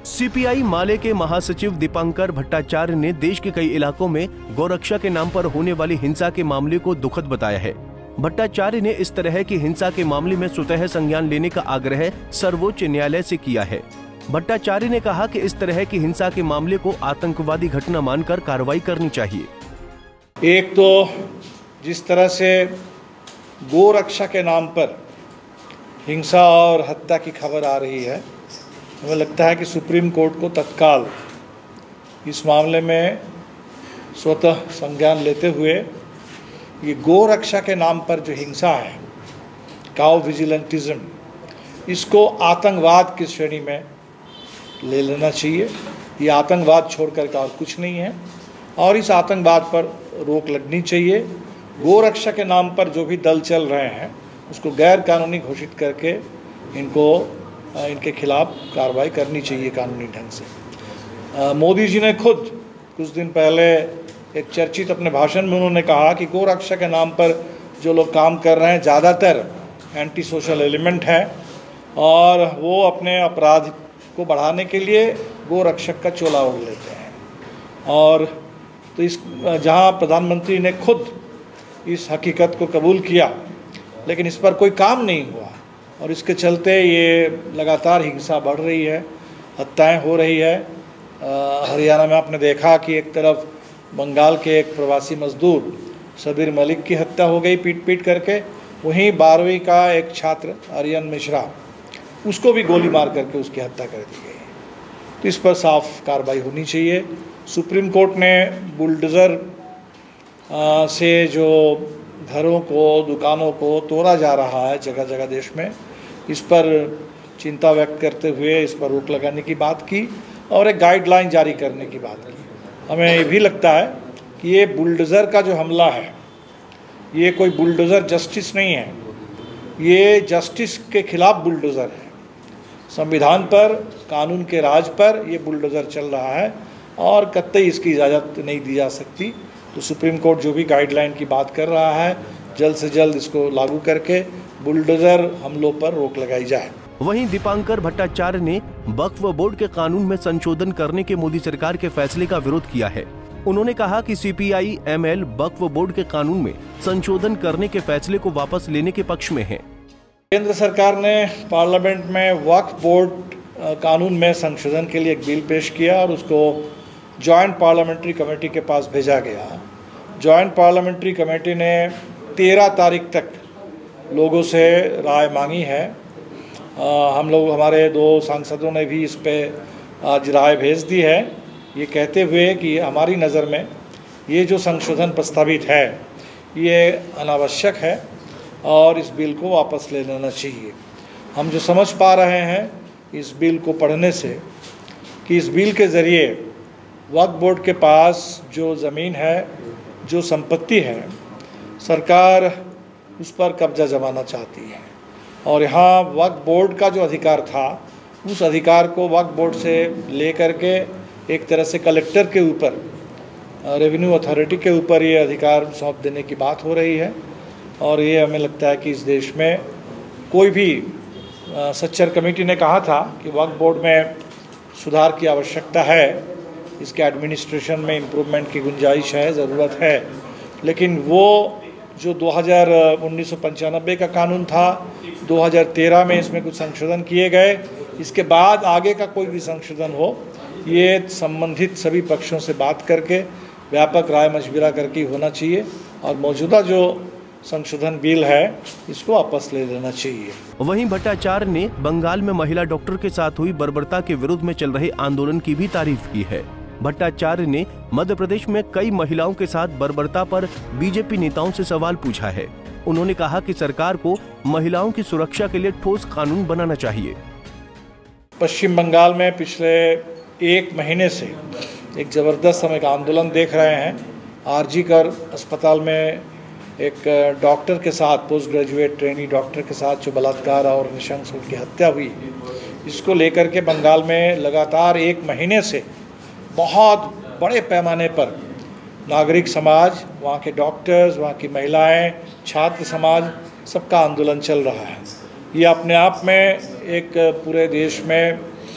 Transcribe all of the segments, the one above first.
CPI माले के महासचिव दीपांकर भट्टाचार्य ने देश के कई इलाकों में गौरक्षा के नाम पर होने वाली हिंसा के मामले को दुखद बताया है। भट्टाचार्य ने इस तरह की हिंसा के मामले में स्वतः संज्ञान लेने का आग्रह सर्वोच्च न्यायालय से किया है। भट्टाचार्य ने कहा कि इस तरह की हिंसा के मामले को आतंकवादी घटना मानकर कार्रवाई करनी चाहिए। एक तो जिस तरह से गोरक्षा के नाम पर हिंसा और हत्या की खबर आ रही है, हमें लगता है कि सुप्रीम कोर्ट को तत्काल इस मामले में स्वतः संज्ञान लेते हुए ये गोरक्षा के नाम पर जो हिंसा है, काउ विजिलेंटिज्म, इसको आतंकवाद की श्रेणी में ले लेना चाहिए। ये आतंकवाद छोड़कर का और कुछ नहीं है और इस आतंकवाद पर रोक लगनी चाहिए। गोरक्षा के नाम पर जो भी दल चल रहे हैं उसको गैर कानूनी घोषित करके इनके खिलाफ कार्रवाई करनी चाहिए कानूनी ढंग से। मोदी जी ने खुद कुछ दिन पहले एक चर्चित अपने भाषण में उन्होंने कहा कि गोरक्षा के नाम पर जो लोग काम कर रहे हैं ज़्यादातर एंटी सोशल एलिमेंट हैं और वो अपने अपराध को बढ़ाने के लिए गोरक्षक का चोला ओढ़ लेते हैं। और तो इस जहां प्रधानमंत्री ने खुद इस हकीकत को कबूल किया लेकिन इस पर कोई काम नहीं हुआ और इसके चलते ये लगातार हिंसा बढ़ रही है, हत्याएं हो रही है। हरियाणा में आपने देखा कि एक तरफ बंगाल के एक प्रवासी मजदूर सबीर मलिक की हत्या हो गई पीट पीट करके, वहीं 12वीं का एक छात्र आर्यन मिश्रा, उसको भी गोली मार करके उसकी हत्या कर दी गई। तो इस पर साफ कार्रवाई होनी चाहिए। सुप्रीम कोर्ट ने बुलडोज़र से जो घरों को, दुकानों को तोड़ा जा रहा है जगह जगह देश में, इस पर चिंता व्यक्त करते हुए इस पर रोक लगाने की बात की और एक गाइडलाइन जारी करने की बात की। हमें ये भी लगता है कि ये बुलडोज़र का जो हमला है, ये कोई बुलडोज़र जस्टिस नहीं है, ये जस्टिस के खिलाफ बुलडोज़र है। संविधान पर, कानून के राज पर ये बुलडोज़र चल रहा है और कतई इसकी इजाज़त नहीं दी जा सकती। तो सुप्रीम कोर्ट जो भी गाइडलाइन की बात कर रहा है, जल्द से जल्द इसको लागू करके बुलडोज़र हमलों पर रोक लगाई जाए। वहीं दीपांकर भट्टाचार्य ने वक्फ बोर्ड के कानून में संशोधन करने के मोदी सरकार के फैसले का विरोध किया है। उन्होंने कहा कि सीपीआई एमएल वक्फ बोर्ड के कानून में संशोधन करने के फैसले को वापस लेने के पक्ष में है। केंद्र सरकार ने पार्लियामेंट में वक्फ बोर्ड कानून में संशोधन के लिए एक बिल पेश किया और उसको जॉइंट पार्लियामेंट्री कमेटी के पास भेजा गया। जॉइंट पार्लियामेंट्री कमेटी ने 13 तारीख तक लोगों से राय मांगी है। हम लोग, हमारे 2 सांसदों ने भी इस पे आज राय भेज दी है, ये कहते हुए कि हमारी नज़र में ये जो संशोधन प्रस्तावित है ये अनावश्यक है और इस बिल को वापस ले लेना चाहिए। हम जो समझ पा रहे हैं इस बिल को पढ़ने से कि इस बिल के ज़रिए वक्फ बोर्ड के पास जो ज़मीन है, जो संपत्ति है, सरकार उस पर कब्जा जमाना चाहती है और यहाँ वक्फ बोर्ड का जो अधिकार था उस अधिकार को वक्फ बोर्ड से ले करके एक तरह से कलेक्टर के ऊपर, रेवेन्यू अथॉरिटी के ऊपर ये अधिकार सौंप देने की बात हो रही है। और ये हमें लगता है कि इस देश में कोई भी सच्चर कमेटी ने कहा था कि वक्फ बोर्ड में सुधार की आवश्यकता है, इसके एडमिनिस्ट्रेशन में इम्प्रूवमेंट की गुंजाइश है, ज़रूरत है, लेकिन वो जो 1995 का कानून था, 2013 में इसमें कुछ संशोधन किए गए, इसके बाद आगे का कोई भी संशोधन हो, ये संबंधित सभी पक्षों से बात करके व्यापक राय मशविरा करके होना चाहिए और मौजूदा जो संशोधन बिल है इसको वापस ले लेना चाहिए। वहीं भट्टाचार्य ने बंगाल में महिला डॉक्टर के साथ हुई बर्बरता के विरोध में चल रहे आंदोलन की भी तारीफ की है। भट्टाचार्य ने मध्य प्रदेश में कई महिलाओं के साथ बर्बरता पर बीजेपी नेताओं से सवाल पूछा है। उन्होंने कहा कि सरकार को महिलाओं की सुरक्षा के लिए ठोस कानून बनाना चाहिए। पश्चिम बंगाल में पिछले 1 महीने से एक ज़बरदस्त हम एक आंदोलन देख रहे हैं। आरजी कर अस्पताल में एक डॉक्टर के साथ, पोस्ट ग्रेजुएट ट्रेनी डॉक्टर के साथ जो बलात्कार और नृशंस उनकी हत्या हुई, इसको लेकर के बंगाल में लगातार 1 महीने से बहुत बड़े पैमाने पर नागरिक समाज, वहाँ के डॉक्टर्स, वहाँ की महिलाएं, छात्र समाज, सबका आंदोलन चल रहा है। ये अपने आप में एक पूरे देश में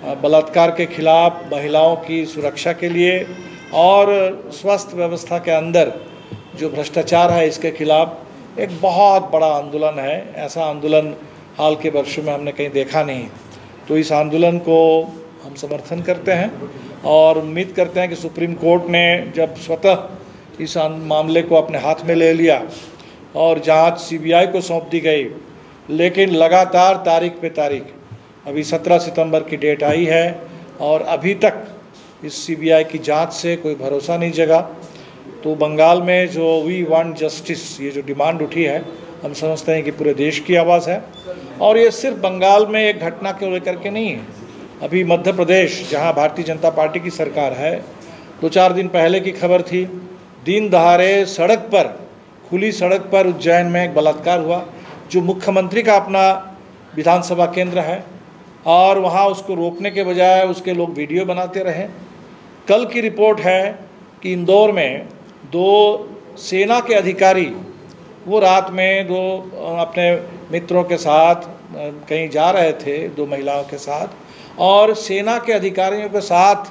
बलात्कार के खिलाफ, महिलाओं की सुरक्षा के लिए और स्वास्थ्य व्यवस्था के अंदर जो भ्रष्टाचार है इसके खिलाफ एक बहुत बड़ा आंदोलन है। ऐसा आंदोलन हाल के वर्षों में हमने कहीं देखा नहीं। तो इस आंदोलन को हम समर्थन करते हैं और उम्मीद करते हैं कि सुप्रीम कोर्ट ने जब स्वतः इस मामले को अपने हाथ में ले लिया और जांच सीबीआई को सौंप दी गई, लेकिन लगातार तारीख पे तारीख, अभी 17 सितंबर की डेट आई है और अभी तक इस सीबीआई की जांच से कोई भरोसा नहीं जगा। तो बंगाल में जो वी वांट जस्टिस, ये जो डिमांड उठी है, हम समझते हैं कि पूरे देश की आवाज़ है। और ये सिर्फ बंगाल में एक घटना को लेकर के नहीं है। अभी मध्य प्रदेश, जहां भारतीय जनता पार्टी की सरकार है, 2-4 दिन पहले की खबर थी, दिन दहाड़े सड़क पर, खुली सड़क पर उज्जैन में एक बलात्कार हुआ, जो मुख्यमंत्री का अपना विधानसभा केंद्र है, और वहां उसको रोकने के बजाय उसके लोग वीडियो बनाते रहे। कल की रिपोर्ट है कि इंदौर में 2 सेना के अधिकारी, वो रात में 2 अपने मित्रों के साथ कहीं जा रहे थे, 2 महिलाओं के साथ, और सेना के अधिकारियों के साथ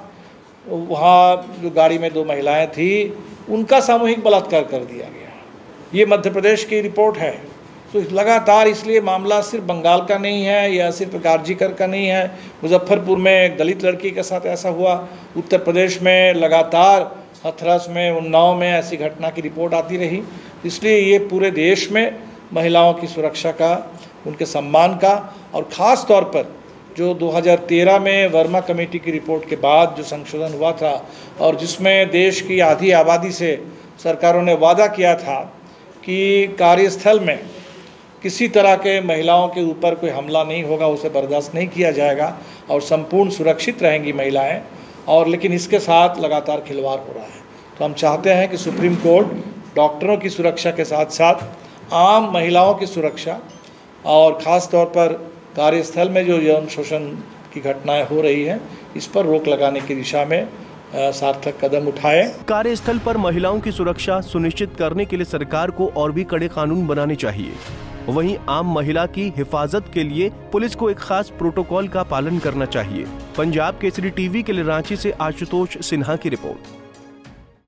वहाँ जो गाड़ी में 2 महिलाएं थी, उनका सामूहिक बलात्कार कर दिया गया। ये मध्य प्रदेश की रिपोर्ट है। तो लगातार, इसलिए मामला सिर्फ बंगाल का नहीं है या सिर्फ गाजीकर का नहीं है। मुजफ्फरपुर में एक दलित लड़की के साथ ऐसा हुआ, उत्तर प्रदेश में लगातार हथरस में, उन्नाव में ऐसी घटना की रिपोर्ट आती रही। इसलिए ये पूरे देश में महिलाओं की सुरक्षा का, उनके सम्मान का, और ख़ास तौर पर जो 2013 में वर्मा कमेटी की रिपोर्ट के बाद जो संशोधन हुआ था और जिसमें देश की आधी आबादी से सरकारों ने वादा किया था कि कार्यस्थल में किसी तरह के महिलाओं के ऊपर कोई हमला नहीं होगा, उसे बर्दाश्त नहीं किया जाएगा और संपूर्ण सुरक्षित रहेंगी महिलाएं, और लेकिन इसके साथ लगातार खिलवाड़ हो रहा है। तो हम चाहते हैं कि सुप्रीम कोर्ट डॉक्टरों की सुरक्षा के साथ साथ आम महिलाओं की सुरक्षा और ख़ास तौर पर कार्यस्थल में जो यौन शोषण की घटनाएं हो रही हैं, इस पर रोक लगाने की दिशा में सार्थक कदम उठाए। कार्यस्थल पर महिलाओं की सुरक्षा सुनिश्चित करने के लिए सरकार को और भी कड़े कानून बनाने चाहिए। वहीं आम महिला की हिफाजत के लिए पुलिस को एक खास प्रोटोकॉल का पालन करना चाहिए। पंजाब केसरी टीवी के लिए रांची से आशुतोष सिन्हा की रिपोर्ट।